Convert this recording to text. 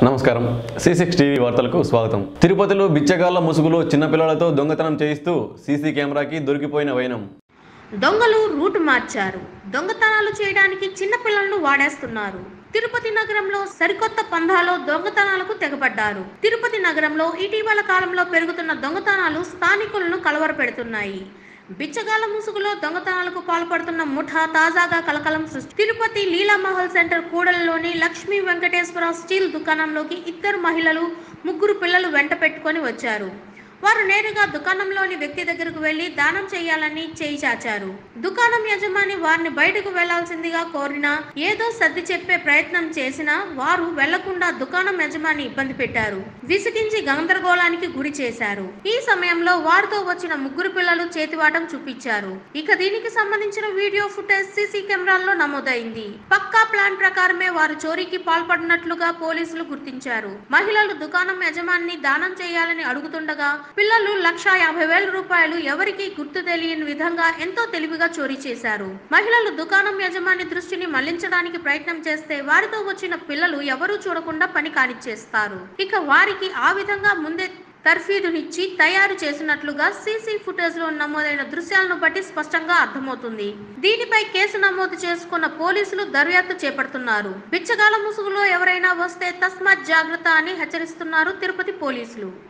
నమస్కారం C6 TV వార్తలకు స్వాగతం. తిరుపతిలో బిచ్చగాళ్ల ముసుగులో చిన్నపిల్లలతో దొంగతనం చేయిస్తూ సీసీ కెమెరాకి దొరికిపోయిన వైనం. దొంగలు రూట్ మార్చారు. దొంగతనాలు చేయడానికి చిన్నపిల్లలను వాడేస్తున్నారు. తిరుపతి నగరంలో సరికొత్త పంధాలో దొంగతనాలకు తెగబడ్డారు. తిరుపతి నగరంలో ఇటీవల కాలంలో పెరుగుతున్న దొంగతనాలు స్థానికులను కలవరపెడుతున్నాయి. బిచ్చగాళ్ల ముసుగులో దొంగతనాలకు పాల్పడుతున్న ముఠా తాజాగా కలకలం సృష్టి. తిరుపతి లీలామహల్ సెంటర్ కూడలిలోని లక్ష్మీ వెంకటేశ్వర స్టీల్ దుకాణంలోకి ఇద్దరు మహిళలు, ముగ్గురు పిల్లలు వెంట పెట్టుకొని వచ్చారు. వారు నేరుగా దుకాణంలోని వ్యక్తి దగ్గరకు వెళ్లి దానం చేయాలని చేయి చాచారు. దుకాణం యజమాని వారిని బయటకు వెళ్లాల్సిందిగా కోరినా, ఏదో సర్ది చెప్పే ప్రయత్నం చేసినా వారు వెళ్లకుండా దుకాణం యజమాని ఇబ్బంది పెట్టారు. విసిగించి గందరగోళానికి గురి చేశారు. ఈ సమయంలో వారితో వచ్చిన ముగ్గురు పిల్లలు చేతివాటం చూపించారు. ఇక దీనికి సంబంధించిన వీడియో ఫుటేజ్ సీసీ కెమెరాల్లో నమోదైంది. పక్కా ప్లాన్ ప్రకారమే వారు చోరీకి పాల్పడినట్లుగా పోలీసులు గుర్తించారు. మహిళలు దుకాణం యజమాని దానం చేయాలని అడుగుతుండగా పిల్లలు 1,50,000 రూపాయలు ఎవరికి గుర్తు తెలియని విధంగా ఎంతో తెలివిగా చోరీ చేశారు. మహిళలు దుకాణం యజమాని దృష్టిని మళ్లించడానికి ప్రయత్నం చేస్తే వారితో వచ్చిన పిల్లలు ఎవరూ చూడకుండా పని కానిచ్చేస్తారు. ఇక వారికి ఆ విధంగా ముందే తర్ఫీదునిచ్చి తయారు చేసినట్లుగా సీసీ ఫుటేజ్ లో నమోదైన దృశ్యాలను బట్టి స్పష్టంగా అర్థమవుతుంది. దీనిపై కేసు నమోదు చేసుకున్న పోలీసులు దర్యాప్తు చేపడుతున్నారు. బిచ్చగాళ్ల ముసుగులో ఎవరైనా వస్తే తస్మాత్ జాగ్రత్త అని హెచ్చరిస్తున్నారు తిరుపతి పోలీసులు.